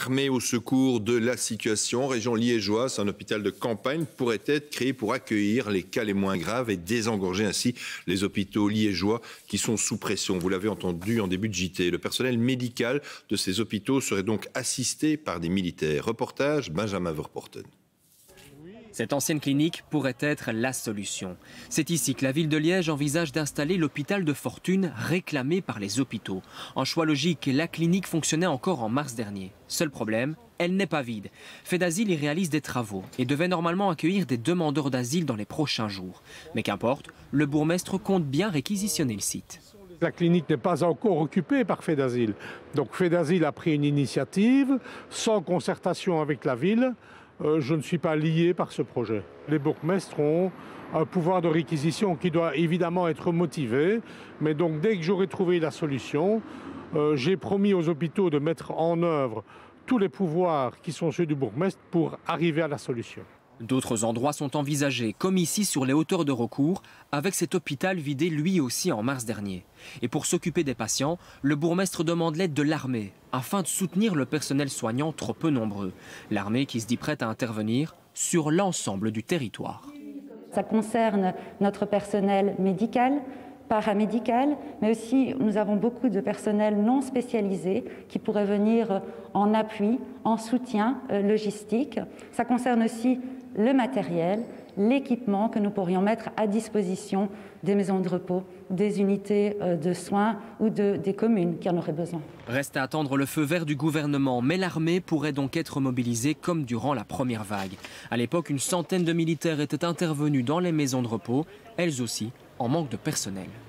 l'armée au secours de la situation. Région liégeoise, un hôpital de campagne pourrait être créé pour accueillir les cas les moins graves et désengorger ainsi les hôpitaux liégeois qui sont sous pression. Vous l'avez entendu en début de JT. Le personnel médical de ces hôpitaux serait donc assisté par des militaires. Reportage Benjamin Verporten. Cette ancienne clinique pourrait être la solution. C'est ici que la ville de Liège envisage d'installer l'hôpital de fortune réclamé par les hôpitaux. En choix logique, la clinique fonctionnait encore en mars dernier. Seul problème, elle n'est pas vide. Fed'Asile y réalise des travaux et devait normalement accueillir des demandeurs d'asile dans les prochains jours. Mais qu'importe, le bourgmestre compte bien réquisitionner le site. La clinique n'est pas encore occupée par Fed'Asile. Donc Fed'Asile a pris une initiative sans concertation avec la ville. Je ne suis pas lié par ce projet. Les bourgmestres ont un pouvoir de réquisition qui doit évidemment être motivé. Mais donc dès que j'aurai trouvé la solution, j'ai promis aux hôpitaux de mettre en œuvre tous les pouvoirs qui sont ceux du bourgmestre pour arriver à la solution. D'autres endroits sont envisagés, comme ici sur les hauteurs de Recourt, avec cet hôpital vidé lui aussi en mars dernier. Et pour s'occuper des patients, le bourgmestre demande l'aide de l'armée, afin de soutenir le personnel soignant trop peu nombreux. L'armée qui se dit prête à intervenir sur l'ensemble du territoire. Ça concerne notre personnel médical, paramédical, mais aussi nous avons beaucoup de personnel non spécialisé qui pourrait venir en appui, en soutien logistique. Ça concerne aussi le matériel, l'équipement que nous pourrions mettre à disposition des maisons de repos, des unités de soins ou des communes qui en auraient besoin. Reste à attendre le feu vert du gouvernement, mais l'armée pourrait donc être mobilisée comme durant la première vague. À l'époque, une centaine de militaires étaient intervenus dans les maisons de repos, elles aussi en manque de personnel.